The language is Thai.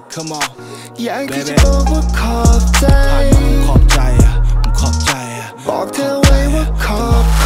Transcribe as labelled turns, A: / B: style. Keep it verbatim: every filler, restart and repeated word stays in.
A: Come on
B: อยากที่จะบอกว่าขอบใจ
A: ขอบใจขอบใจ
B: บอกเธอไว้ว่าขอบ